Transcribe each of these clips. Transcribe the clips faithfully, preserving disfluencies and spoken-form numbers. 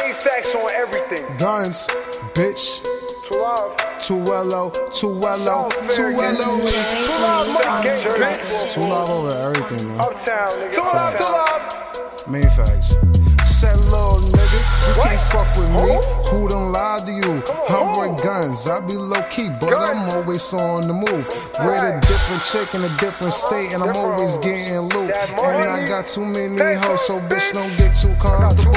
A-Facts on everything. Guns, bitch. Too love. Too well, too well, too well. Too love, bitch. Too love over everything, man. Uptown, nigga. Too love, too love. Main facts. Said little nigga, you what? Can't fuck with me. Who, Who done lied to you? I'm Roy Guns. I be low key, but Guns. I'm always on the move. With a different chick in a different state, and I'm always getting loot. And I got too many hoes, so bitch don't get too comfortable.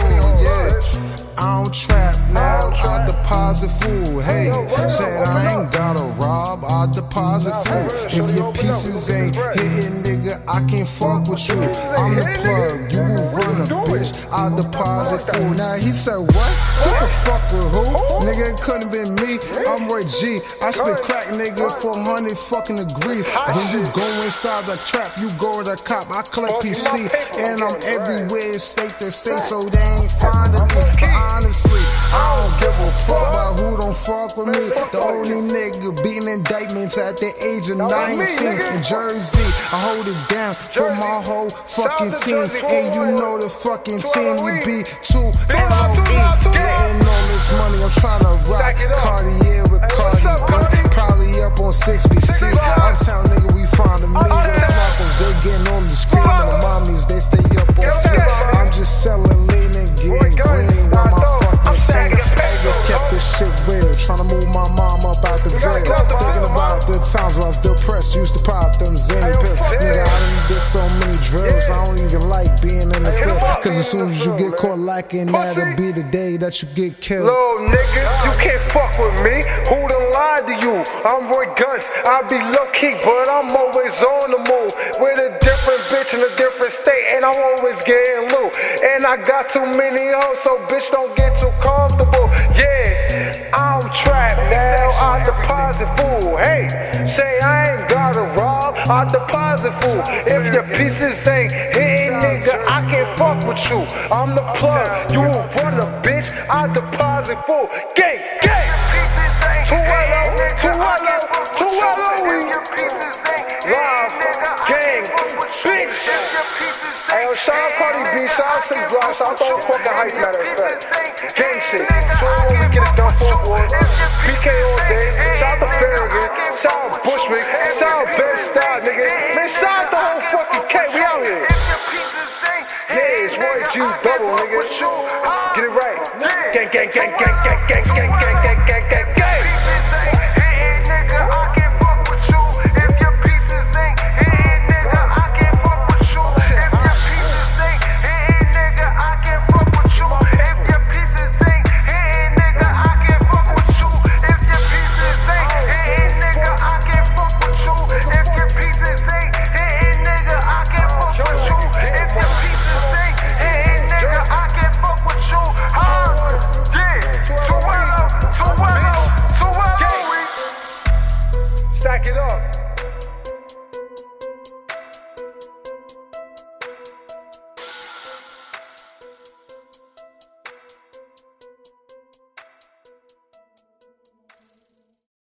Yeah, I don't trap now, I deposit food. Hey, said I ain't gotta rob, I deposit food. If your pieces ain't hitting, nigga, I can't fuck with you. I'm the plug, you will run a bitch, I deposit food. Now he said what? What the fuck with who? Nigga, it couldn't been me, I'm Roy G. I spit crack, nigga, four hundred fucking degrees. When you go inside the trap, you go to the cop, I collect P C. And I'm everywhere, state to state, so they ain't finding me. But honestly, I don't give a fuck about who don't fuck with me. The only nigga beating indictments at the age of nineteen. In Jersey, I hold it down for my whole fucking team. And you know the fucking team, we be two L O E. Getting all this money, I'm trying to rock Cartier with Cardi B. Probably up on six B C. Uptown nigga, we find me. The Flacos, they getting on the screen. And the mommies, they stay up on flip. I'm just selling lean and getting green with my fucking team. I just kept this shit real, trying to move my mom up out the veil. Thinking about the times when I was depressed, used to pop them Zane pills. Nigga, I done did so many drills, I don't even like being in the field. Cause as soon as you get caught lacking, that'll be the day that you get killed. Little nigga, you can't fuck with me. Who done lied to you? I'm Roy Guns. I be low key, but I'm always on the move. With a different bitch in a different state, and I'm always getting loot. And I got too many hoes, so bitch don't get too comfortable. Yeah, I'm trapped now, I deposit food. Hey, say I ain't gotta rob, I deposit food. If your pieces ain't hitting, nigga, I can't fuck with you. I'm the plug, you run a bitch, I deposit food. Gang, gang. Too well, too well, too well. Live, gang, bitch. Hey, yo, shout out Cardi B, shout out Six Block, shout out the whole fucking Heights, matter of fact. Gang shit. So when we get it done for boy. B K all day. Shout out to Farragut. Shout out Bushwick. Shout out Ben Star, nigga. Man, shout out the whole fucking K. We out here. Yeah, it's Roy G double, nigga. Get it right. Gang, gang, gang, gang, gang, gang, gang, gang, gang, gang, gang.